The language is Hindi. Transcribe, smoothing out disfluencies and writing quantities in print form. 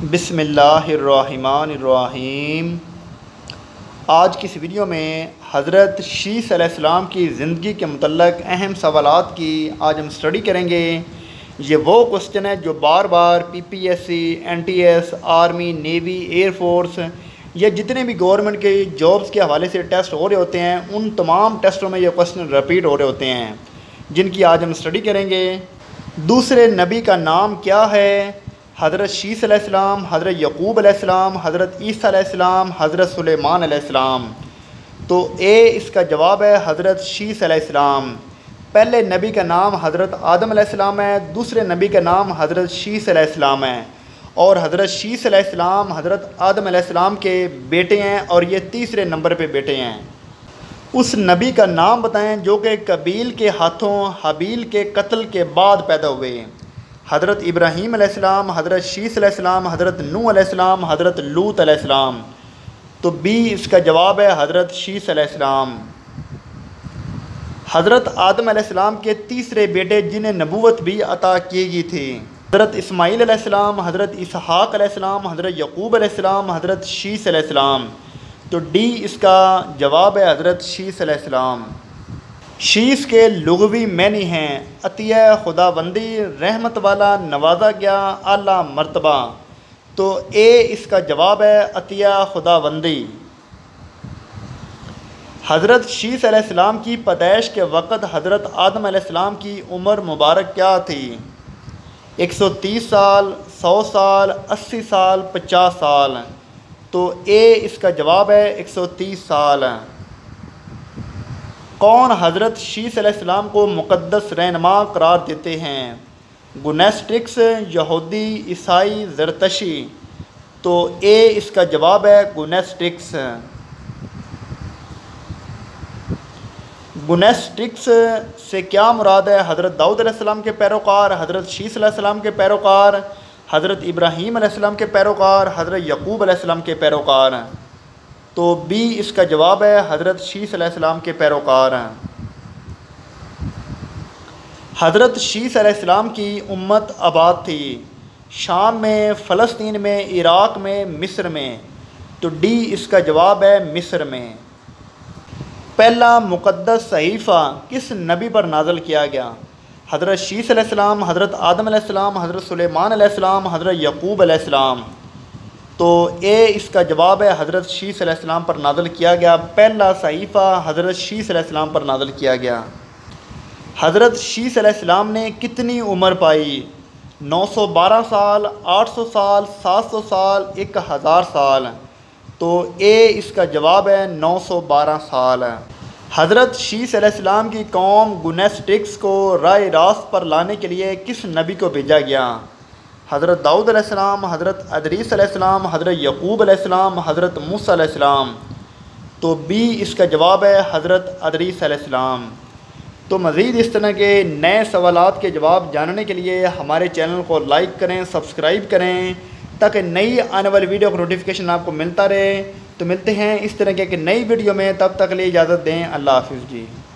बिस्मिल्लाहिर्रहमानिर्रहीम। आज की इस वीडियो में हज़रत शीश अलैहिस्सलाम की ज़िंदगी के मुतल्लक़ अहम सवालात की आज हम स्टडी करेंगे। ये वो क्वेश्चन है जो बार बार PPSC, NTS, army, navy, air force या जितने भी गवर्नमेंट के जॉब्स के हवाले से टेस्ट हो रहे होते हैं, उन तमाम टेस्टों में ये क्वेश्चन रिपीट हो रहे होते हैं, जिनकी आज हम स्टडी करेंगे। दूसरे नबी का नाम क्या है? हज़रत शीश अलैहिस्सलाम, हज़रत यकूब अलैहिस्सलाम, हज़रत ईसा अलैहिस्सलाम, हज़रत सुलैमान अलैहिस्सलाम। तो ए इसका जवाब है हज़रत शीश अलैहिस्सलाम। पहले नबी का नाम हज़रत आदम अलैहिस्सलाम है, दूसरे नबी का नाम हज़रत शीश अलैहिस्सलाम है, और हज़रत शीश अलैहिस्सलाम हज़रत आदम अलैहिस्सलाम के बेटे हैं, और ये तीसरे नंबर पे बेटे हैं। उस नबी का नाम बताएं जो कि qabeel के हाथों habeel के कत्ल के बाद पैदा हुए। हज़रत इब्राहीम अलैहिस्सलाम, हज़रत शीश अलैहिस्सलाम, हज़रत नूह अलैहिस्सलाम, हज़रत लूत अलैहिस्सलाम। तो बी इसका जवाब है हज़रत शीश अलैहिस्सलाम। हज़रत आदम अलैहिस्सलाम के तीसरे बेटे जिन्हें नबूवत भी अता की गई थी, हज़रत इस्माईल अलैहिस्सलाम, हज़रत इसहाक़ अलैहिस्सलाम, हज़रत यकूब अलैहिस्सलाम, हज़रत शीश अलैहिस्सलाम। तो डी इसका जवाब है हज़रत शीश अलैहिस्सलाम। शीश के लुग़वी मैनी हैं अतिया खुदाबंदी, रहमत वाला, नवाजा गया, आला मर्तबा। तो ए इसका जवाब है अतिया खुदाबंदी। हज़रत शीश अलैहिस्सलाम की पैदाइश के वक़्त हज़रत आदम अलैहिस्सलाम की उम्र मुबारक क्या थी? 130 साल, 100 साल, 80 साल, 50 साल। तो ए इसका जवाब है 130 साल। कौन हज़रत शीश अलैहिस्सलाम को मुक़द्दस रहनुमा करार देते हैं? गुनेस्टिक्स, यहूदी, ईसाई, ज़रतशी। तो ए इसका जवाब है गुनेस्टिक्स। गुनेस्टिक्स से क्या मुराद है? हज़रत दाऊद अलैहिस्सलाम के पैरोकार, हज़रत शीश अलैहिस्सलाम के पैरोकार, हज़रत इब्राहीम अलैहिस्सलाम के पैरोकार, हज़रत यकूब अलैहिस्सलाम के पैरोकार। तो बी इसका जवाब है हज़रत शीश अलैहिस्सलाम के पैरोकार। हज़रत शीश अलैहिस्सलाम की उम्मत आबाद थी शाम में, फ़लस्तीन में, इराक़ में, मिस्र में। तो डी इसका जवाब है मिस्र में। पहला मुक़द्दस सहीफ़ा किस नबी पर नाज़िल किया गया? हज़रत शीश अलैहिस्सलाम, हज़रत आदम अलैहिस्सलाम, हज़रत सुलैमान अलैहिस्सलाम, हज़रत यकूब अलैहिस्सलाम। तो ए इसका जवाब है हज़रत शीश अलैहिस्सलाम पर नाज़िल किया गया। पहला सहीफ़ा हज़रत शीश अलैहिस्सलाम पर नाज़िल किया गया। हज़रत शीश अलैहिस्सलाम ने कितनी उम्र पाई? 912 साल, 800 साल, 700 साल, 1000 साल। तो ए इसका जवाब है 912 साल। हज़रत शीश अलैहिस्सलाम की कौम गुनेस्टिक्स को राह रास्त पर लाने के लिए किस नबी को भेजा गया? हज़रत दाऊद अलैहिस्सलाम, हज़रत idrees अलैहिस्सलाम, हज़रत यकूब अलैहिस्सलाम, हज़रत मूसा अलैहिस्सलाम। तो बी इसका जवाब है हज़रत idrees अलैहिस्सलाम। तो मज़ीद इस तरह के नए सवालात के जवाब जानने के लिए हमारे चैनल को लाइक करें, सब्सक्राइब करें, ताकि नई आने वाली वीडियो का नोटिफिकेशन आपको मिलता रहे। तो मिलते हैं इस तरह के नई वीडियो में, तब तक के लिए इजाज़त दें। अल्लाह हाफ़िज़ जी।